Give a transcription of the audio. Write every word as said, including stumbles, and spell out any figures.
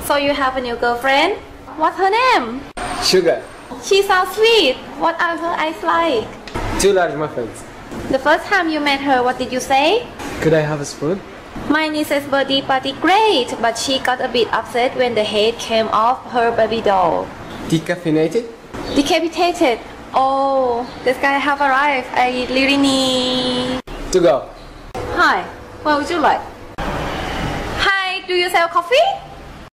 So you have a new girlfriend? What's her name? Sugar. She sounds sweet. What are her eyes like? Two large muffins. The first time you met her, what did you say? Could I have a spoon? My niece's birthday party great, but she got a bit upset when the head came off her baby doll. Decaffeinated? Decapitated. Oh, this guy have arrived. I really need To go. Hi, what would you like? Hi, do you sell coffee?